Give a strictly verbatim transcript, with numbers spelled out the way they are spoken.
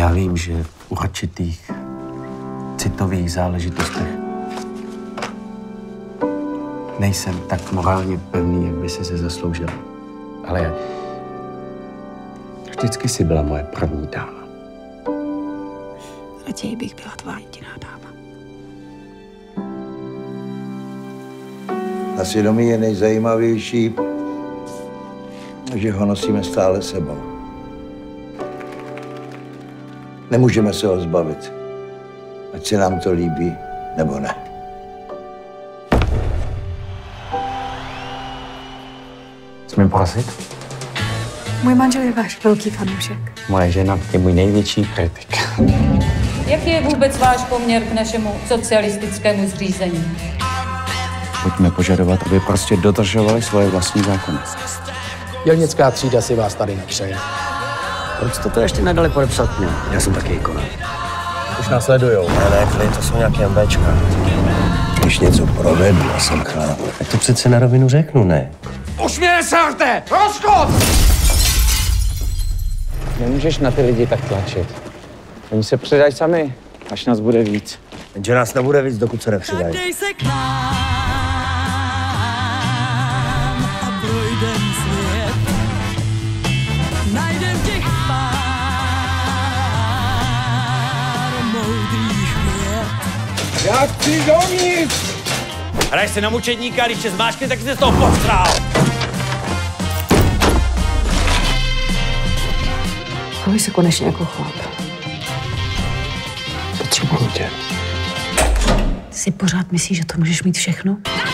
Já vím, že v určitých citových záležitostech nejsem tak morálně pevný, jak by si se zasloužil. Ale vždycky jsi byla moje první dáma. Raději bych byla tvá jediná dáma. Na svědomí je nejzajímavější, že ho nosíme stále sebou. Nemůžeme se ho zbavit, ať se nám to líbí, nebo ne. Smím prosit? Můj manžel je váš velký fanoušek. Moje žena je můj největší kritik. Jaký je vůbec váš poměr k našemu socialistickému zřízení? Pojďme požadovat, aby prostě dodržovali svoje vlastní zákony. Dělnická třída si vás tady nepřeje. Proč jste to ještě nedali podepsat mě? Já jsem taky ikona. Už následujou. Ne, ne, klid, to jsou nějaké MBčka. Když něco provedu, já jsem chlap. Tak to přece na rovinu řeknu, ne? Už mě nesarte! Rozchod! Nemůžeš na ty lidi tak tlačit. Oni se přidají sami, až nás bude víc. Jenže nás nebude víc, dokud se nepřidají. Dej se k nám a projdem svět. Najdem těch pár moudrých vět. Já chci dovnitř! Hraješ se na mučedníka, když tě zmáčkne, tak jsi z toho postřál. Chovej se konečně jako chlap. Potřebuju tě. Ty si pořád myslíš, že to můžeš mít všechno?